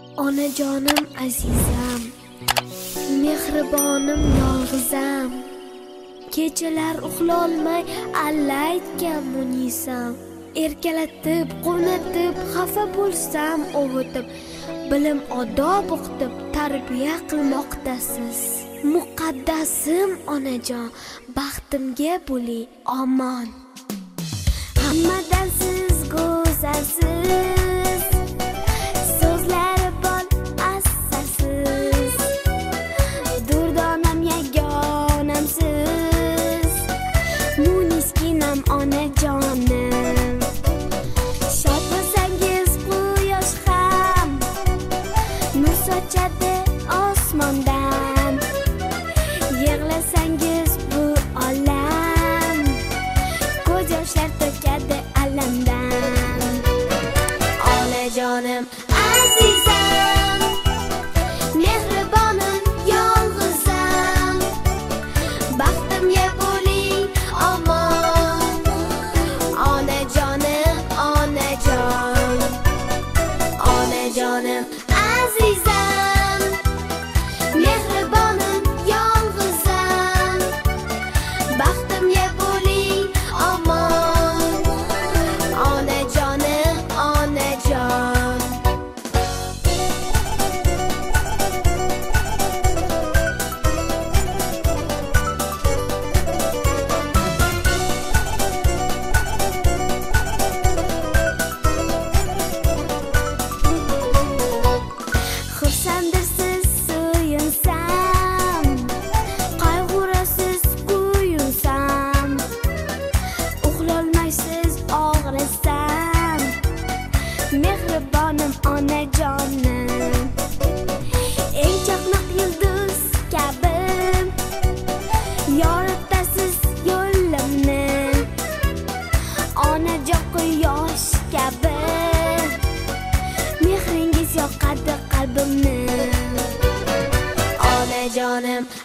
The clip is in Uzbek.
Onajonim azizam, mehribonim yolg'izam, kechalar uxlolmay alla aytgan munisam, erkalatib, quvnatib, xafa bo'lsam ovutib, bilim odob o'qitib tarbiya qilmoqdasiz. Muqaddasim onajon, baxtimga bo'ling omon. Hammadan siz go'zalsiz, so'zlari bor asasiz, durdonam yagonamsiz, muniskinam onajonim. Shod bo'lsangiz quyosh ham nur sochadi osmondan, yig'lasangiz bu olam ko'z yoshlar to'kadi alamdan. Onajonim azizam, mehribonim yolg'izam, baxtimga bo'ling omon. Onajonim, onajon, onajonim azizam, mehribonim yolg'izam, baxtimga bo'ling omon. Onajonim, onajon. Xursandsiz suyinsam, qayg'urasiz kuyunsam, uxlolmaysiz og'risam, mehribonim onajonim. Eng chaqnoq yulduz kabi yoritasiz yo'limni, onajon quyosh kabi mehringiz yoqadi qalbimni. Onajonim